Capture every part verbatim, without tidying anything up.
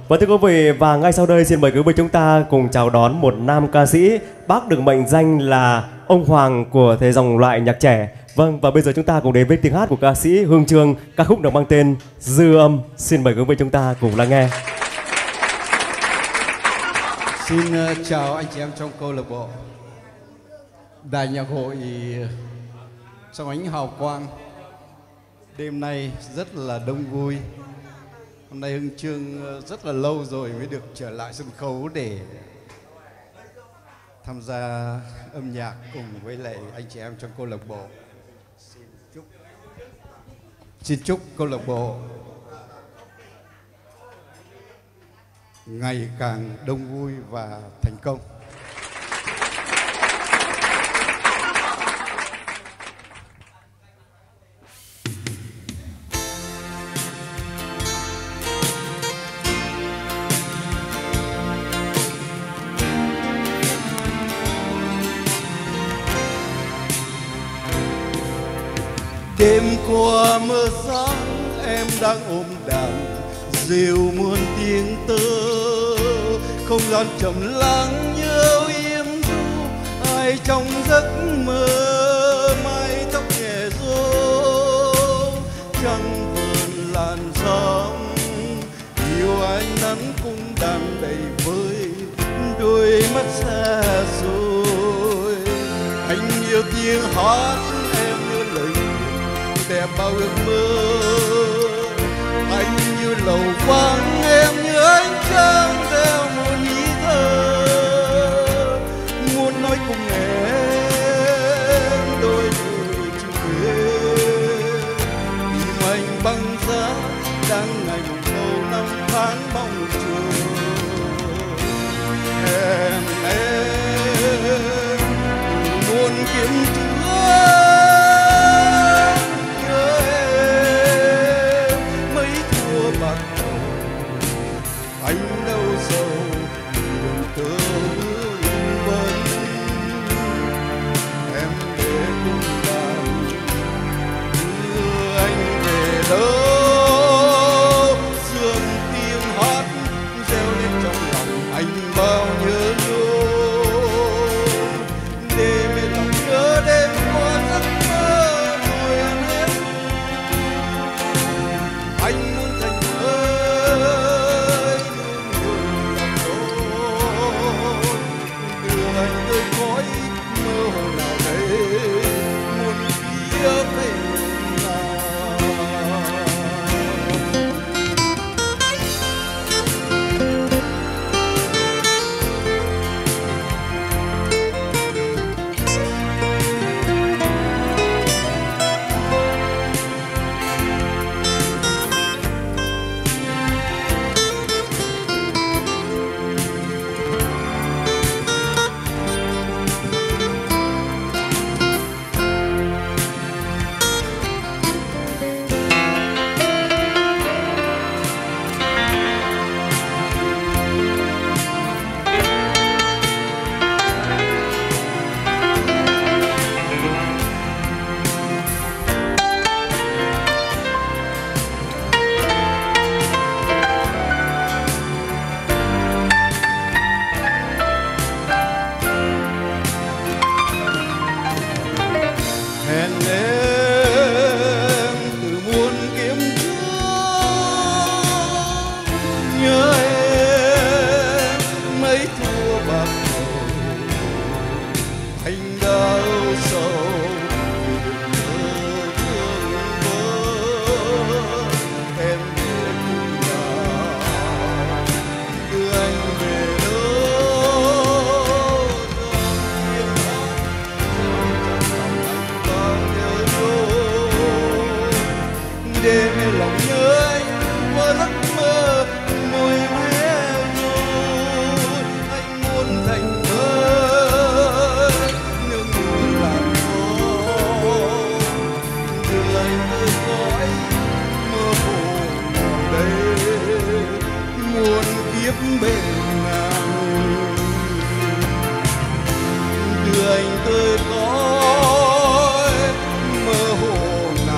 Vâng thưa quý vị, và ngay sau đây xin mời quý vị chúng ta cùng chào đón một nam ca sĩ, bác được mệnh danh là ông hoàng của thế dòng loại nhạc trẻ. Vâng, và bây giờ chúng ta cùng đến với tiếng hát của ca sĩ Hương Trương, ca khúc được mang tên Dư Âm. Xin mời quý vị chúng ta cùng lắng nghe. Xin uh, chào anh chị em trong câu lạc bộ Đài Nhạc hội Trong Ánh Hào Quang. Đêm nay rất là đông vui. Hôm nay Hương Trương rất là lâu rồi mới được trở lại sân khấu để tham gia âm nhạc cùng với lại anh chị em trong câu lạc bộ. Xin chúc, xin chúc câu lạc bộ ngày càng đông vui và thành công. Đêm qua mơ sáng em đang ôm đàn rêu muôn tiếng tơ, không gian trầm lắng như im ru ai trong giấc mơ. Mái tóc nhẹ rũ trăng vườn làn sóng, yêu anh nắng cung đàn đầy vơi đôi mắt xa xôi. Anh yêu tiếng hát em như lời đẹp bao ước mơ. Anh như lầu vắng em như ánh trăng theo một ý thơ, muốn nói cùng em đôi lời chữ quên. Tim anh băng giá đang ngày một lâu năm tháng mong chờ. Em em muốn kiếm chữ anh đâu sầu đừng tơ vương vấn. Em để cùng đàn đưa anh về đâu, sương tiếng hát reo lên trong lòng anh bao nhớ nhung. Đêm bên lòng nhớ đêm qua giấc mơ ngồi ăn hết. Anh muốn thành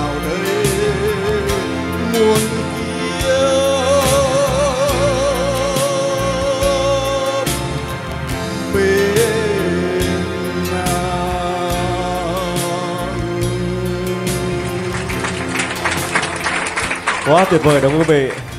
muôn kiếp Quá tuyệt vời đúng không quý vị?